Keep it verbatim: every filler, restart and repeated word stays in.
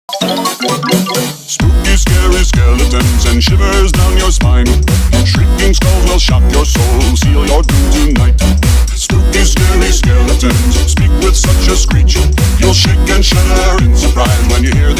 Spooky, scary skeletons and shivers down your spine. Shrieking skulls will shock your soul, seal your doom tonight. Spooky, scary skeletons speak with such a screech. You'll shake and shudder in surprise when you hear the